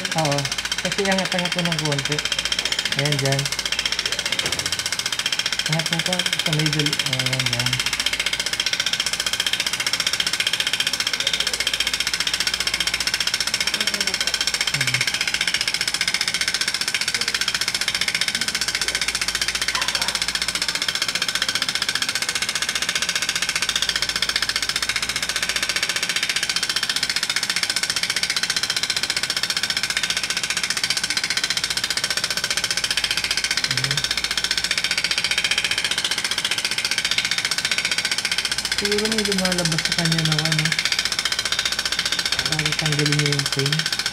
Oo. Kasi angat-angat mo ng konti. Ayan, dyan. Angat mo pa sa middle. Ayan, dyan. Siguro may lumalabas sa kanya ng ano. Para tanggalin niya yung pain.